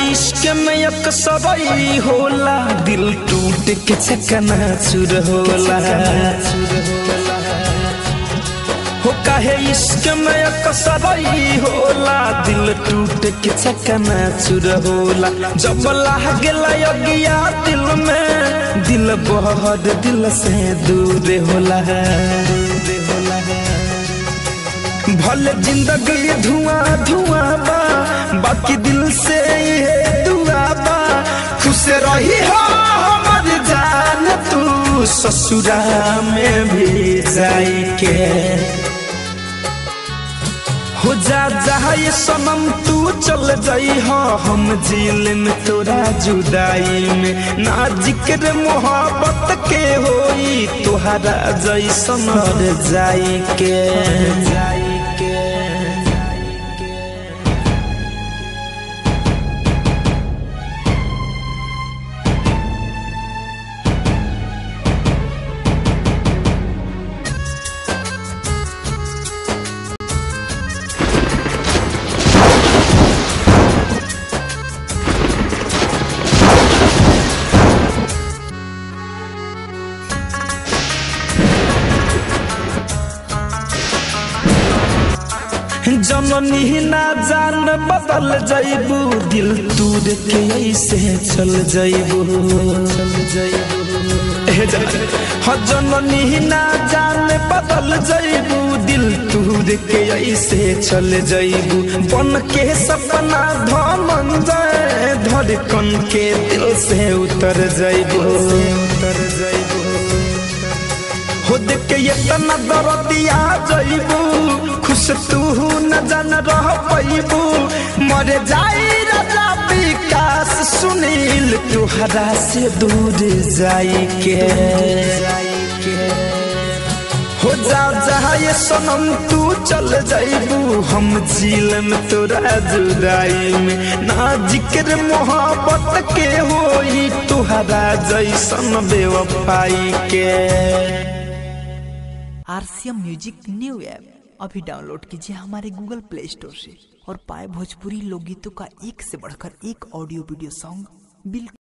इश्क में एक सबई होला, दिल टूट के चकनाचूर होला। हो काहे इश्क में एक सबई होला, दिल टूट के चकनाचूर होला। जब लागेला अगिया दिल में, दिल बहुत दिल से दूर होला। भले जिंदगी धुआं धुआं बा, बाकी दिल से ये दुआ बा। खुश रही हो हमर जान तू, ससुरा में भी जाई के। हो जा जहाँ ये सनम तू चल जाई हो, हम झील में तोरा जुदाई में। ना जिक्र मोहब्बत के होई, तोहरा जैसन मर जाई के। जननी ना जान बदल जाइबू, दिल तूर के ऐसे चल जाइबू। जननी ना जान बदल जाइबू, दिल तूर के ऐसे चल जाइबू। बन के सपना धनंजय, धड़कन के दिल से उतर जाइबू। हो देख के इतना दर्दिया जाइबू, खुश तू न जान रह पाइबू। मर जाई राजा विकास सुनील, तुहरा से दूर जाई के। हो जा जहाँ ये सनम तू चल जाइबू, हम झील में तोरा जुदाई में। ना जिक्र मोहब्बत के होई, तुहरा जैसन बेवफाई के। RCM म्यूजिक न्यू ऐप अभी डाउनलोड कीजिए हमारे गूगल प्ले स्टोर से और पाए भोजपुरी लोकगीतों का एक से बढ़कर एक ऑडियो वीडियो सॉन्ग बिल्कुल